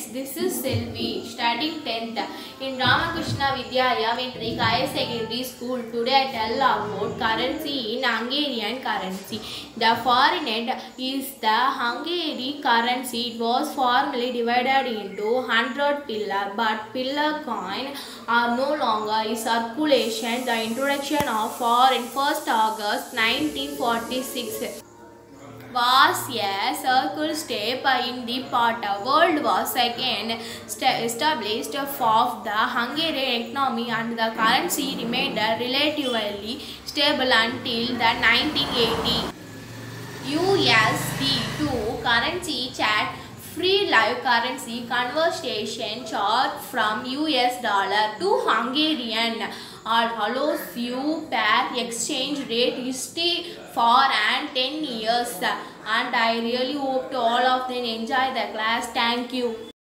this is Selvi, studying 10th in Ramakrishna Vidyalaya Matric Higher Secondary School. Today I tell about currency in Hungarian currency. The foreign is the Hungary currency. It was formerly divided into 100 pillar, but pillar coin are no longer in circulation. The introduction of foreign 1st August 1946. Was a circle step in the part. World War II established of the Hungarian economy and the currency remained relatively stable until the 1980s. USD2 currency chat. Free live currency conversation chart from US dollar to Hungarian allows you pair exchange rate history for and 10 years, and I really hope to all of them enjoy the class. Thank you.